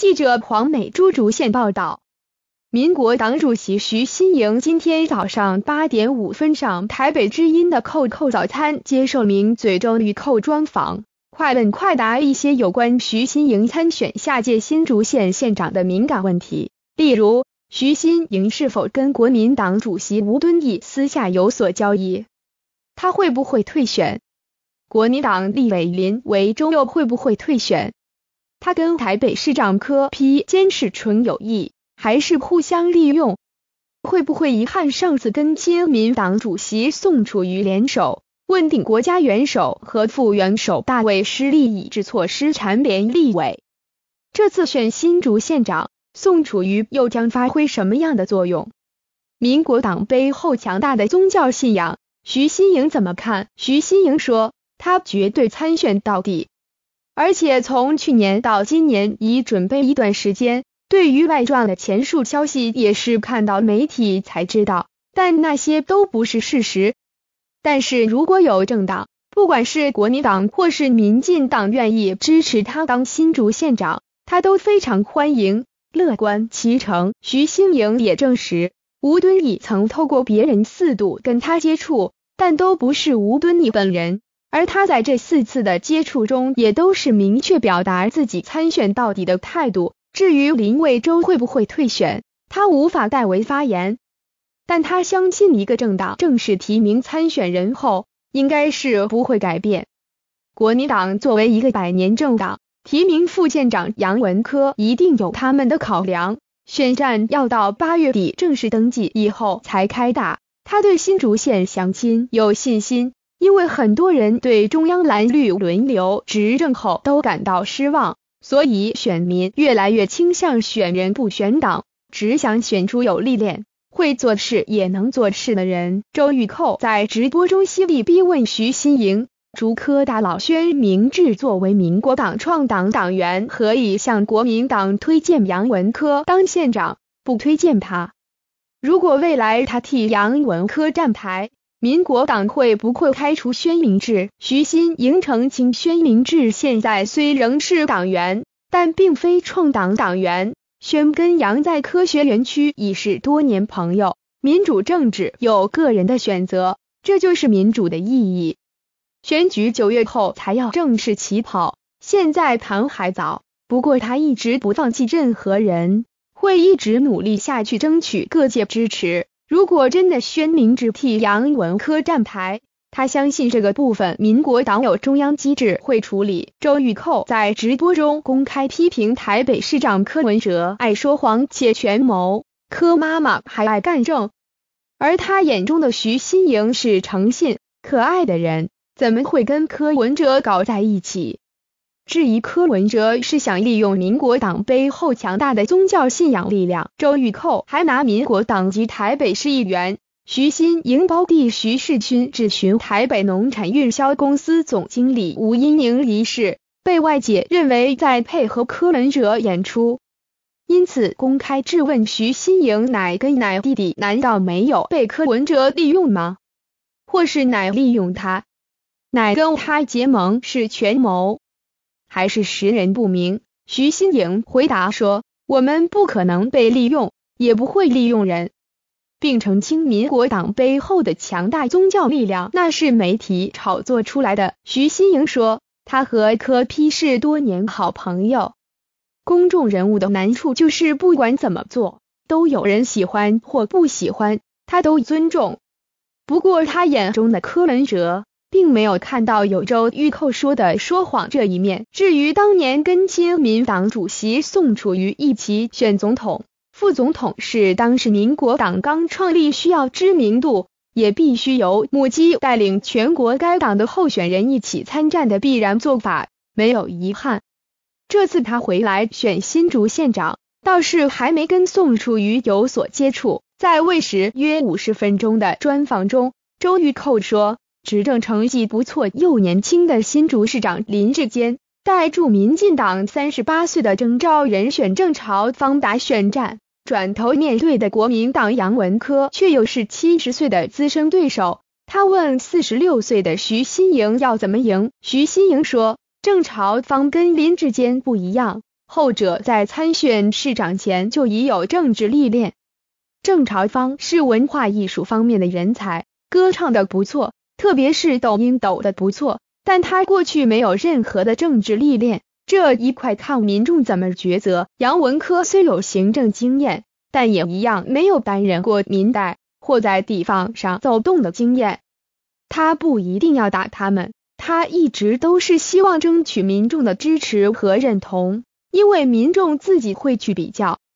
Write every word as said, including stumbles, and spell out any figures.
记者黄美珠竹县报道，民国党主席徐新营今天早上八点五分上台北之音的扣扣早餐接受名嘴周玉蔻专访，快问快答一些有关徐新营参选下届新竹县县长的敏感问题，例如徐新营是否跟国民党主席吴敦义私下有所交易，他会不会退选，国民党立委林维洲又会不会退选，他跟台北市长柯 P 间是纯友谊还是互相利用，会不会遗憾上次跟亲民党主席宋楚瑜联手问鼎国家元首和副元首大位失利以致错失蝉联立委，这次选新竹县长宋楚瑜又将发挥什么样的作用？民国党背后强大的宗教信仰，徐新营怎么看？徐新营说，他绝对参选到底，而且从去年到今年已准备一段时间，对于外传的前述消息也是看到媒体才知道，但那些都不是事实。但是如果有政党，不管是国民党或是民进党愿意支持他当新竹县长，他都非常欢迎。乐观其成，徐新营也证实，吴敦义曾透过别人四度跟他接触，但都不是吴敦义本人，而他在这四次的接触中也都是明确表达自己参选到底的态度。至于林维洲会不会退选，他无法代为发言，但他相信一个政党正式提名参选人后，应该是不会改变。国民党作为一个百年政党，提名副县长杨文科一定有他们的考量，选战要到八月底正式登记以后才开打。他对新竹县乡亲有信心，因为很多人对中央蓝绿轮流执政后都感到失望，所以选民越来越倾向选人不选党，只想选出有历练、会做事也能做事的人。周玉蔻在直播中犀利逼问徐新营，竹科大老宣明志作为民国党创党党员，何以向国民党推荐杨文科当县长，不推荐他？如果未来他替杨文科站台，民国党会不会开除宣明志？徐新营澄清，宣明志现在虽仍是党员，但并非创党党员。宣跟杨在科学园区已是多年朋友，民主政治有个人的选择，这就是民主的意义。选举九月后才要正式起跑，现在谈还早，不过他一直不放弃任何人，会一直努力下去争取各界支持。如果真的宣明志替杨文科站台，他相信这个部分民国党有中央机制会处理。周玉蔻在直播中公开批评台北市长柯文哲爱说谎且权谋，柯妈妈还爱干政，而他眼中的徐新营是诚信可爱的人，怎么会跟柯文哲搞在一起？质疑柯文哲是想利用民国党背后强大的宗教信仰力量。周玉蔻还拿民国党籍台北市议员徐新营胞弟徐世勋质询台北农产运销公司总经理吴英宁一事，被外界认为在配合柯文哲演出，因此公开质问徐新营奶跟奶弟弟难道没有被柯文哲利用吗？或是奶利用他，奶跟他结盟是权谋还是识人不明？徐新营回答说，我们不可能被利用，也不会利用人，并澄清民国党背后的强大宗教力量那是媒体炒作出来的。徐新营说，他和柯 P 是多年好朋友，公众人物的难处就是不管怎么做，都有人喜欢或不喜欢，他都尊重。不过他眼中的柯文哲并没有看到有周玉蔻说的说谎这一面。至于当年跟亲民党主席宋楚瑜一起选总统、副总统是当时民国党刚创立需要知名度，也必须由母鸡带领全国该党的候选人一起参战的必然做法，没有遗憾。这次他回来选新竹县长，倒是还没跟宋楚瑜有所接触。在为时约五十分钟的专访中，周玉蔻说，执政成绩不错又年轻的新竹市长林志坚带驻民进党三十八岁的征召人选郑朝方打选战，转头面对的国民党杨文科却又是七十岁的资深对手。他问四十六岁的徐新营要怎么赢，徐新营说，郑朝方跟林志坚不一样， 后者在参选市长前就已有政治历练。郑朝芳是文化艺术方面的人才，歌唱的不错，特别是抖音抖的不错，但他过去没有任何的政治历练，这一块看民众怎么抉择。杨文科虽有行政经验，但也一样没有担任过民代或在地方上走动的经验。他不一定要打他们，他一直都是希望争取民众的支持和认同，因为民众自己会去比较，